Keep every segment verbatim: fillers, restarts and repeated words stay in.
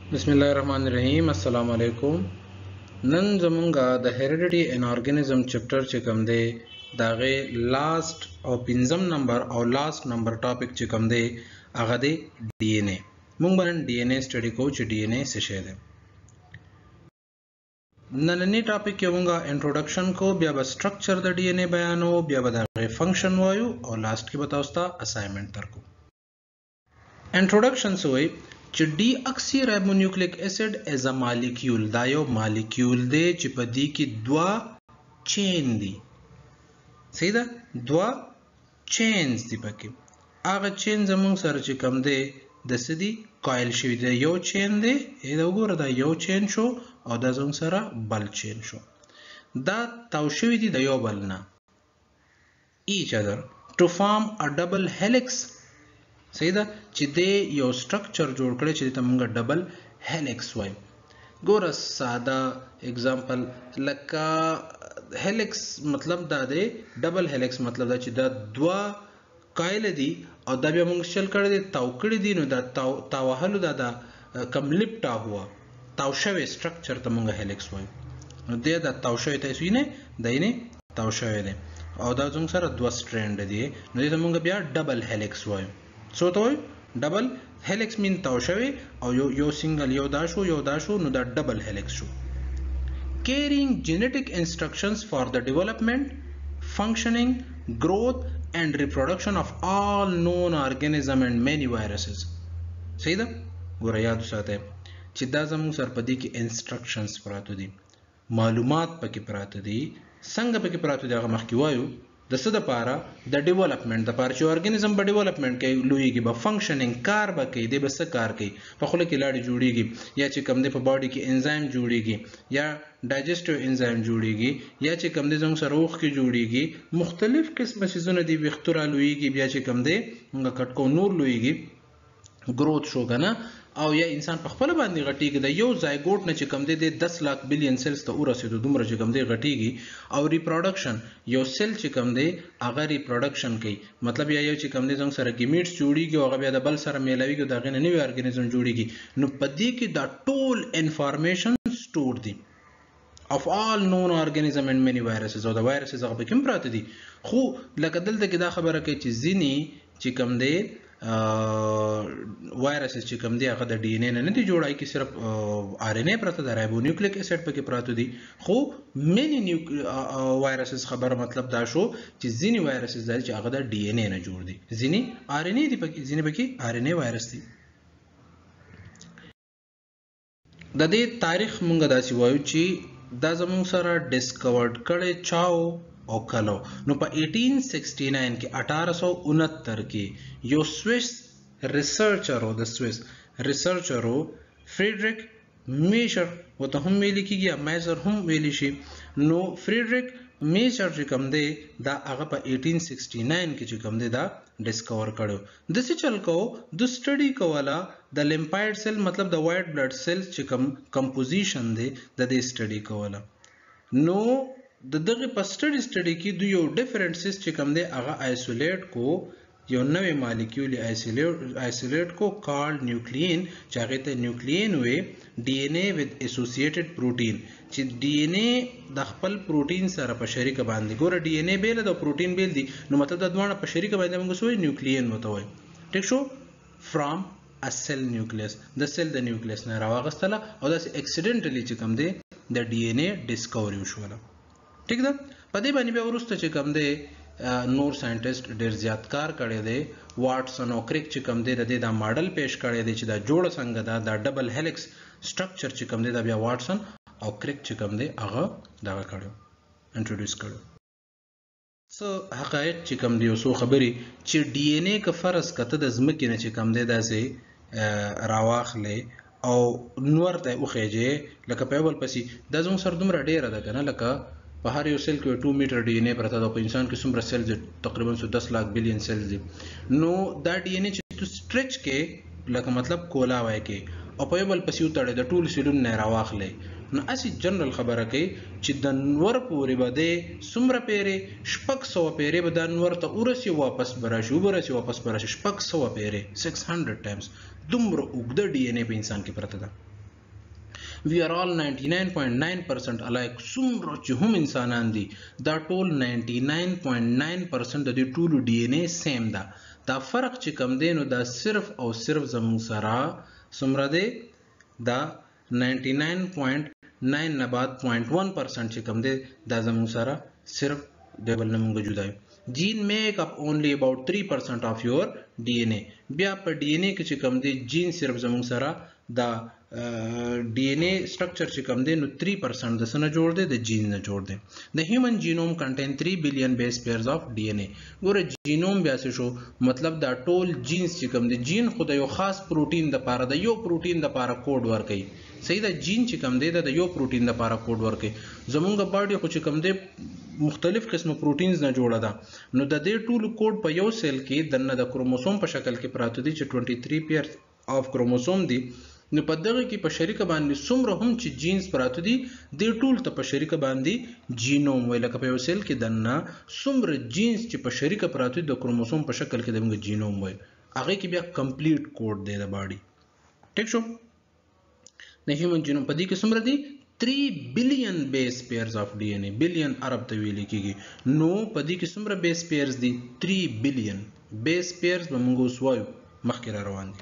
बिस्मिल्लाहिर्रहमानिर्रहीम अस्सलाम वालेकुम। नन जमुंगा द हेरिडिटी इन ऑर्गेनिज्म चैप्टर च कम दे दागे लास्ट और पिंजम नंबर और लास्ट नंबर टॉपिक च कम दे आगा दे डीएनए मुंग बन डीएनए स्टडी को च डीएनए से शेयर है नन्नी टॉपिक के मुंगा इंट्रोडक्शन को ब्या ब स्ट्रक्चर द डीएनए बयानो ब्या ब दागे फंक्शन वायु और लास्ट की बताओस्ता असाइनमेंट तर को इंट्रोडक्शन सोए deoxyribonucleic acid as a molecule दायो मालिक्यूल दे चिपदी की द्वा चेन दी सही दा द्वा चेन्स दी पके आगा चेन जमुंग सर चिकम दे दसदी कॉइल शिवी दे यो चेन दे ए दा वगोर दा यो चेन शो और दा जमुंग सरा बल चेन शो दा ताव शिवी दी दा यो बलना each other to form a double helix सही दा چې دې یو سټرکچر جوړ کړي چې ته مونږه ډبل هیلکس وای ګوره ساده اگزامپل لکه هیلکس مطلب دا دی ډبل هیلکس مطلب دا چې دا دوا کایل دي او دا بیا مونږ شل کړي دي تاو کړي دي نو دا تاو تاوهلو دا دا کم لپټا هوا تاو شوی سټرکچر ته مونږه هیلکس وای نو دې دا تاو شوی ته سوینه دینه تاو شوی دی او دا څنګه سره دوا سټرینډ دي نو دې مونږ بیا ډبل هیلکس وای سو تو डबल हेलिक्स मीन ताव शवे और यो यो सिंगल यो दाशो यो दाशो नो दा डबल हेलिक्स शो carrying genetic instructions for the development functioning growth and reproduction of all known organism and many viruses सही दा गोरा याद साथे چې دا زموږ سرپدی کې instructions پراته دي معلومات پکې پراته دي څنګه پکې پراته دي هغه مخکې وایو د څه د پاره د ډیولپمنٹ د پاره چې ارګانیزم په ډیولپمنٹ کې لویږي به فنکشنینګ کار به کوي د بس کار کوي په خله کې لاړې جوړیږي یا چې کم دی په باډي کې انزایم جوړیږي یا ډایجسټیو انزایم جوړیږي یا چې کم دی زموږ سره روغ کې جوړیږي مختلف قسمه شیزونه دي وختره لویږي بیا چې کم دی موږ کټکو نور لویږي گروث شو کنه او یا انسان په خپل باندې غټیږي د یو زایګوټ نه چې کم دی د دس لک بلین سیلز ته ورسېدو دومره چې کم دی غټیږي او ریپروډکشن یو سیل چې کم دی هغه ریپروډکشن کوي مطلب یا یو چې کم دی څنګه سره گیمیټس جوړیږي او هغه بیا د بل سره میلاویږي دا غنه نوی ارګانیزم جوړیږي نو په دې کې دا ټول انفارمیشن سٹور دي of all known organism and many viruses او د وایرسز هغه کوم پراته دي خو لکه دلته کې دا خبره کوي چې ځینی چې کم دی وایرسز چې کوم دی هغه د ډي ان اے نه دي جوړای کی صرف آر ان اے پراته د رایبونیوکلیک اسید پکې پراته دي خو مینی وایرسز خبره مطلب دا شو چې ځینی وایرسز دي چې هغه د ډي ان اے نه جوړ دي ځینی آر ان اے دي پکې ځینی پکې آر ان اے وایرس دي د دې تاریخ مونږ داسې وایو چې دا زموږ سره ډیسکورډ کړي چاو او کلو نو په eighteen sixty-nine کې eighteen sixty-nine کې یو سویس ریسرچر او د سویس ریسرچر او فریډریک میشر وته هم ویل کیږي یا میزر هم ویل شي نو فریډریک میشر چې کوم دی دا هغه په eighteen sixty-nine کې چې کوم دی دا ډیسکور کړو د څه چل کو د سټڈی کولا د لیمفاید سیل مطلب د وایټ بلډ سیل چې کوم کمپوزیشن دی د دې سټڈی کولا نو د دغه په سټډي سټډي کې دوی یو ډیفرنٹ سیس چې کوم دی هغه آیسولیټ کو یو نوې مالیکول آیسولیټ آیسولیټ کو کال نیوکلین چې هغه ته نیوکلین وې ډي ان اے وذ اسوسییټډ پروتین چې ډي ان اے د خپل پروتین سره په شریک باندې ګوره ډي ان اے بیل د پروتین بیل دي نو مطلب د دوه په شریک باندې موږ سوې نیوکلین وته وای ټیک شو فرام ا سیل نیوکلیس د سیل د نیوکلیس نه راوغستله او د اکسیډنټلی چې کوم دی د ډي ان اے ډیسکوري وشوله ٹھیک ده په دې باندې به ورسته چې کوم دی نور ساينټیسټ ډېر زیات کار کړی دی واټسن او کریک چې کوم دی د دې دا ماډل پیش کړی دی چې دا جوړ څنګه دا د ډبل هیلکس سټرکچر چې کوم دی دا بیا واټسن او کریک چې کوم دی هغه دا کړو انټروډوس کړو سو حقایق چې کوم دی سو خبري چې ډي ان اے ک فرض کته د زمکه نه چې کوم دی داسې راواخلې او نور ته وخېږي لکه په ول پسې د زوم سر دومره ډیره ده کنه لکه په هر یو سیل کې two میټر ډي ان اے پرته ده په انسان کې څومره سیلز تقریبا ten لک بلین سیلز دي نو دا ډي ان اے چې تو سټریچ کې لکه مطلب کولا وای کې او په بل پسې وتړي د ټول سیلون نه راواخلې نو اسی جنرال خبره کوي چې د نور پورې بده څومره پیره شپږ سوه پیره به د نور ته ورسي واپس براشي ورسي واپس براشي شپږ سوه پیره six hundred ټایمز دومره اوږده ډي ان اے په انسان کې پرته ده وی آر آل نائنٹی نائن پوینٹ نائن پرسنٹ الایک څومره چې هم انسانان دي دا ټول نائنٹی نائن پوینٹ نائن پرسنٹ د ټول ډي ان اے سیم ده دا فرق چې کم دی نو دا صرف او صرف زموږ سره څومره دی دا نائنٹی نائن پوینٹ نائن نه بعد zero point one percent چې کم دی دا زموږ سره صرف د بل نه مونږ جدا یو جین میک اپ اونلی اباؤٹ three percent of your ڈی این اے بیا په ڈی این اے کې چې کم دی جین صرف زموږ سره دا D N A structure چې کوم دی نو three percent د سره جوړ دی د جین نه جوړ دی د هیومن جینوم کنټین three billion بیس پیئرز اف D N A ګوره جینوم بیا څه شو مطلب دا ټول جینز چې کوم دی جین خو د یو خاص پروتین د پاره د یو پروتین د پاره کوډ ورکوي صحیح دا جین چې کوم دی د یو پروتین د پاره کوډ ورکوي زمونږ باډي خو چې کوم دی مختلف قسم پروتینز نه جوړه ده نو د دې ټول کوډ په یو سیل کې دنه د کروموسوم په شکل کې پراته دي چې twenty-three پیئرز اف کروموسوم دي نو په دغه کې په شریکه باندې څومره هم چې جینز پراته دي د ټول ته په شریکه باندې جینوم ویل لکه په یو سیل کې دنه څومره جینز چې په شریکه پراته دي د کروموسوم په شکل کې دغه جینوم وای هغه کې بیا کمپلیټ کوډ دی د باډي ټیک شو د هیومن جینوم په دې کې څومره دي three billion بیس پیئرز اف D ان اے بلین عرب ته ویل کېږي نو په دې کې څومره بیس پیئرز دي three billion بیس پیئرز به موږ اوس وایو مخکې را روان دي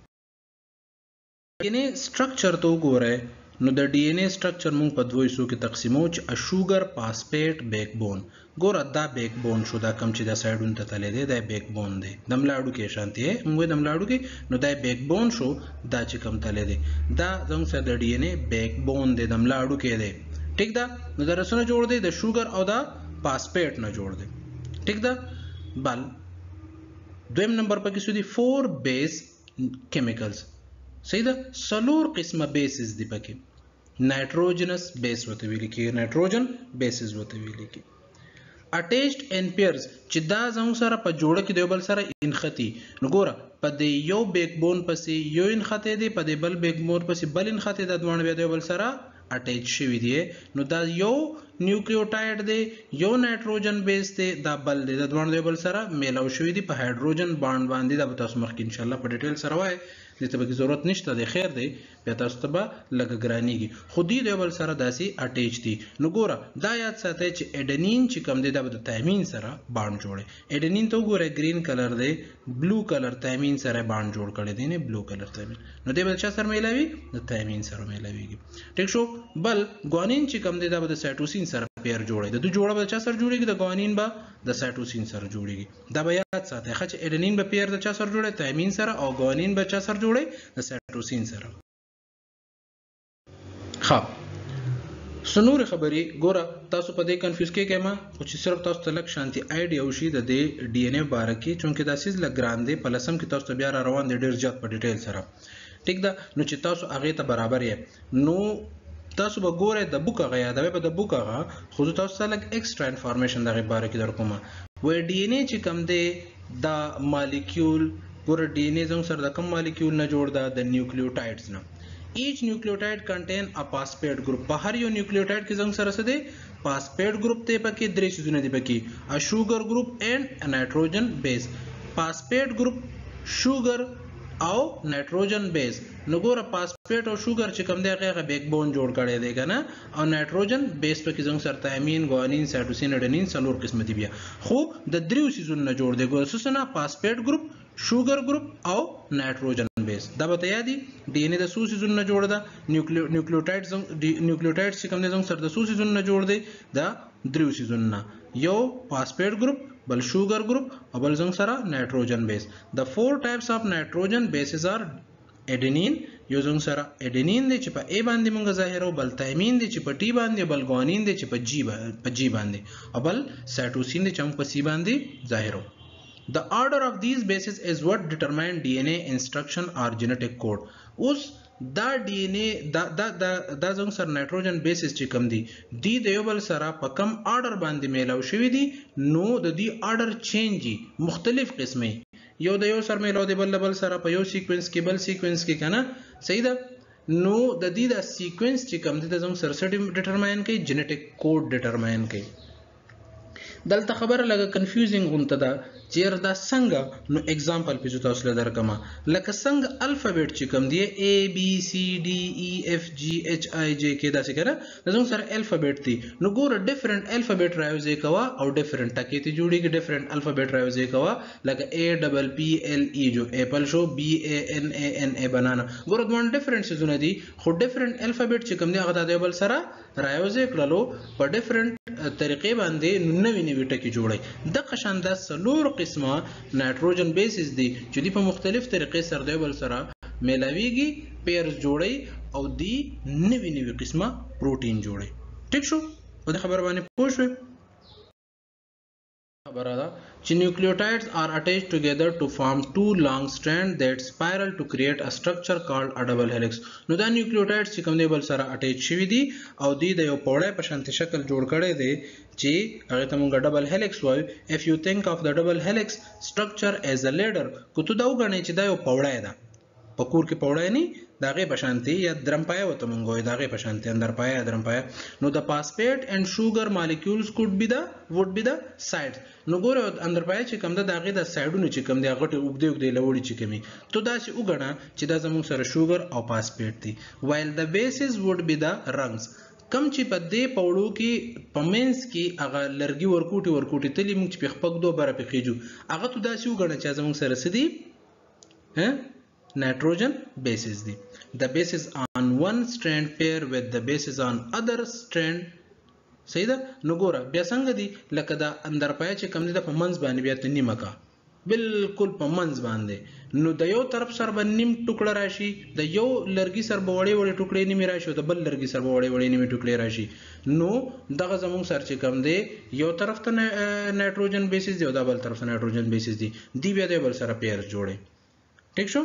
D N A structure तो وګورئ نو د D N A structure موږ په دوه حصو کې تقسیمو چې شوګر فاسفیټ بیک بون ګوره دا بیک بون شو دا کم چې دا سایډون ته تللی دی دا بیک بون دی د ملاړو کې شانتي موږ د ملاړو کې نو دا بیک بون شو دا چې کم تللی دی دا زموږ سره د D N A بیک بون دی د ملاړو کې دی ټیک ده نو دا رسونه جوړ دی د شوګر او دا فاسفیټ نه جوړ دی ټیک ده بل دویم نمبر پکې سو دي فور بیس کیمیکلز صحیح ده سلور قسمه بیسز دی پکې نایټروجنس بیس وته ویل کی نایټروجن بیسز وته ویل کی اٹیچډ ان پیئرز چې دا زموږ سره په جوړه کې دی بل سره انختی نو ګوره په دې یو بیک بون پسې یو انخته دی په دې بل بیک بون پسې بل انخته د دوه بیا دی بل سره اٹیچ شوی دی نو دا یو نیوکلیوټاید دی یو نایټروجن بیس دی دا بل دی د دوه بل سره میلاو شوی دی په هایدروجن باند باندې دا به تاسو مخکې ان شاء الله په ډیټیل سره وای دې ته به ضرورت نشته دی خیر دی بیا تاسو ته به لږ ګرانیږي خو دې د بل سره داسې اټیچ دي نو ګوره دا یاد ساتئ چې اډنین چې کوم دی دا به د تایمین سره باند جوړي اډنین ته وګوره ګرین کلر دی بلو کلر تایمین سره باند جوړ کړی دی نه بلو کلر تایمین نو دې به چا سره میلاوي د تایمین سره میلاويږي ټیک شو بل ګوانین چې کوم دی دا به د سایټوسین سره پیر جوړي د دوه جوړه به چا سره جوړيږي د ګوانین به د سایټوسین سره جوړيږي دا به یاد ساتئ چې اډنین به پیر د چا سره جوړي تایمین سره او ګوانین به چا سره جوړي د سایټوسین سره ها سنور خبري ګوره تاسو په دې کنفیوز کې کېما خو چې صرف تاسو ته لک شانتي آیډیا وشي د دې ډي ان اے باره کې چونکه دا سیز لګران دی په لسم کې تاسو ته بیا را روان دي ډیر زیات په ډیټیل سره ټیک ده نو چې تاسو هغه ته برابر یې نو تاسو به ګورئ د بوک هغه یادوي په د بوک هغه خو تاسو ته لږ ایکسترا انفارمیشن دغه باره کې درکوم وای ډي ان اے چې کوم دی دا مالیکول ګوره ډي ان اے زموږ سره د کوم مالیکول نه جوړ ده د نیوکلیوټایډز نه each nucleotide contain a phosphate group په هر یو نیوکلیوټایډ کې زموږ سره څه دی phosphate group ته پکې درې شیزونه دي پکې a sugar group and a nitrogen base phosphate group sugar او نایټروجن بیس نو ګوره فاسفیټ او شوګر چې کوم دی هغه بیک بون جوړ کړی دی کنه او نایټروجن بیس په کې زموږ سره تایمین ګوانین سایټوسین اډنین څلور قسم دي بیا خو د دریو سیزونو نه جوړ دی ګوره سسنه فاسفیټ ګروپ شوګر ګروپ او نایټروجن بیس دا به یادي ډي ان اے د سو سیزونو نه جوړ ده نیوکلیوټایډز نیوکلیوټایډز چې کوم دی زموږ سره د سو سیزونو نه جوړ دی دا دریو سیزونو نه یو فاسفیټ ګروپ بل sugar group او بل زنګ سره nitrogen base the four types of nitrogen bases are adenine یو زنګ سره adenine دی چې په A باندې موږ ظاهرو بل thymine دی چې په T باندې بل guanine دی چې په G په G باندې او بل cytosine دی چې موږ په C باندې ظاهرو the order of these bases is what determine D N A instruction or genetic code اوس دا D N A دا دا دا دا زموږ سره نایټروجن بیسز چې کوم دي دی د یو بل سره په کم آرډر باندې میلاو شوی دي نو د دې آرډر چینجي مختلف قسمه یو د یو سره میلاو دی بل بل سره په یو سیکوینس کې بل سیکوینس کې کنه صحیح ده نو د دې د سیکوینس چې کوم دي د زموږ سره ډیټرماین کوي جنیټک کوډ ډیټرماین کوي دلته خبره لګه کنفیوزینګ غونته ده چیر دا څنګه نو اگزامپل په تاسو له درکما لکه څنګه الفابet چې کوم دی A B C D E F G H I J K دا څه کنه زموږ سره الفابet دي نو ګوره ډیفرنٹ الفابet راوځي کوا او ډیفرنٹ ټکی ته جوړیږي ډیفرنٹ الفابet راوځي کوا لکه A double P L E جو اپل شو B A N A N A بنانا ګوره دوه ډیفرنٹ سيزونه دي خو ډیفرنٹ الفابet چې کوم دی هغه د بل سره راوځي کړلو په ډیفرنٹ طریقې باندې نوې نوې ټکی جوړي د قشان د سلور قسمه نایتروجن بیسز دي چې د په مختلف طریقې سره د بل سره ملاويږي پیرز جوړي او دی نوې نوې قسمه پروتین جوړي ٹھیک شو په خبر باندې پوه شو خبره ده چې nucleotides are attached together to form two long strands that spiral to create a structure called a double helix نو دا nucleotides چې کوم دی بل سره اٹیچ شوی دي او دی د یو پوړی په شانتي شکل جوړ کړي دي چې هغه ته موږ double helix وایو if you think of the double helix structure as a ladder کو ته دا وګڼئ چې دا یو پوړی ده په کور کې پوړی نه داغه پشانتی یا درمپایا وته مونږ وای داغه پشانتی اندر پایا درمپایا نو د فاسفیټ اینڈ شوګر مالیکولز کوډ بی دا وډ بی دا سایډ نو ګوره اندر پایا چې کوم دا داغه د سایډونو چې کوم دی هغه ټ وګدي وګدي لوړی چې کومي ته دا چې وګڼه چې دا زموږ سره شوګر او فاسفیټ دي وایل د بیسز وډ بی دا رنگز کم چې په دې پوړو کې پمنس کې هغه لرګي ورکوټي ورکوټي تلی موږ په خپګ دوه بره پخېجو هغه ته دا چې وګڼه چې زموږ سره سدي ها nitrogen bases دي the bases on one strand pair with the bases on other strand صحیح ده نو ګوره بیا څنګه دي لکه دا اندر پای چې کوم دي د پمنس باندې بیا ته نیمه کا بالکل پمنس باندې نو د یو طرف سر باندې نیم ټوکړه راشي د یو لرګي سر بوړې وړې ټوکړې نیمه راشي او د بل لرګي سر بوړې وړې نیمه ټوکړې راشي نو دغه زموږ سر چې کوم دی یو طرف ته نایتروجن بیسز دی او د بل طرف ته نایتروجن بیسز دي دی بیا د بل سره پیر جوړي ٹھیک شو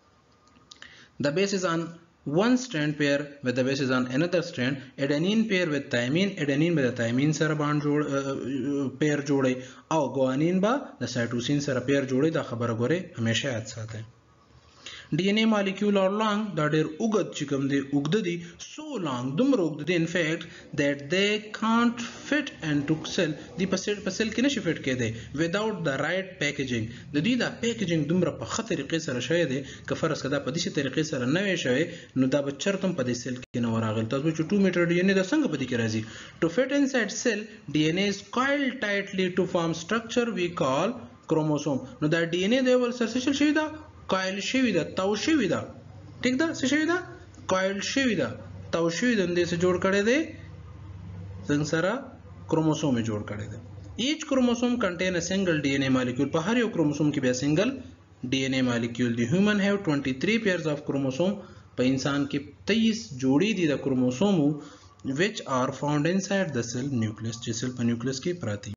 The base is on one strand pair with the bases on another strand. Adenine pair with thymine. Adenine with the thymine سره bond جوړ pair جوړي او guanine با د cytosine سره pair جوړي دا خبره غوري همیشه یاد ساتئ. D N A molecule are long دا ډېر اوږد چې کوم دی اوږد دي so long دومره اوږد دي in fact that they can't fit into cell دی په سیل په سیل کې نشي فټ کېدی without the right packaging د دې دا پیکیجینګ دومره په خطر طریقې سره شوی دی که فرض کړه په دې طریقې سره نه وي شوی نو دا به چرته په دې سیل کې نه وراغل تاسو چې two meter D N A دا څنګه په دې کې راځي to fit inside cell D N A is coiled tightly to form structure we call chromosome نو دا D N A د ول سرسل شوی دا کایل شوی دا تاو شوی دا ٹھیک دا څه شوی دا کایل شوی دا تاو شوی د دې څه جوړ کړي دي څنګه سره کروموسوم جوړ کړي دي each chromosome contain a single D N A molecule په هر یو کروموسوم کې بیا سنگل D N A molecule دی human have twenty-three pairs of chromosome په انسان کې twenty-three جوړې دي د کروموسوم which are found inside the cell nucleus چې سل په نیوکلیس کې پراته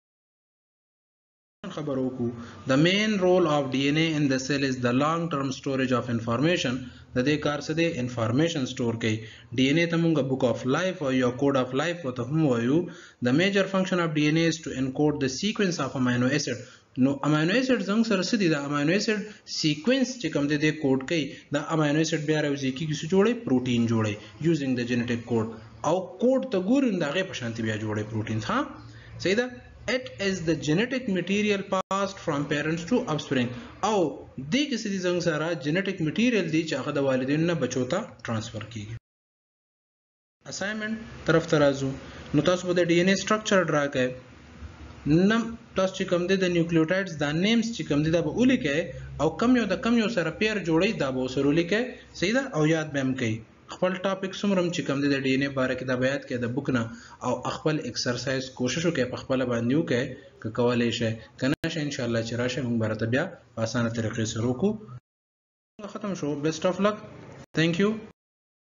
خبرو کو the main role of D N A in the cell is the long term storage of information د دې کار څه دی انفارمیشن سٹور کوي D N A ته موږ book of life او یا code of life ته هم وایو the major function of D N A is to encode the sequence of amino acid نو امینو اسید زنګ سره سدي د امینو اسید سیکوینس چې کوم دی د کوډ کوي د امینو اسید بیا راوځي کیږي چې جوړي پروتین جوړي یوزینګ د جینیټک کوډ او کوډ ته ګورین دغه په شانتي بیا جوړي پروتینز ها صحیح ده it is the genetic material passed from parents to offspring او دې کې سدي زنګ سره جینیټک میټیریل دی چې هغه د والدینو نه بچو ته ترانسفر کیږي اسایمنت طرف ترازو نو تاسو به د ډي ان اے سټرکچر ډرا کړئ نم تاسو چې کوم دي د نیوکلیوټایډز دا نیمز چې کوم دي دا به ولیکئ او کم یو د کم یو سره پیر جوړي دا به سره ولیکئ صحیح ده او یاد به هم کړئ خپل ټاپک سمرم چې کوم دي د ډي ان اے باره کې دا بیات کې د بوک نه او خپل ایکسرسایز کوشش وکړئ په خپل باندې وکړئ که کولای شئ کنه شئ ان شاء الله چې راشه موږ برته بیا په اسانه طریقې سره وکړو ختم شو بیسټ اف لک ثانک یو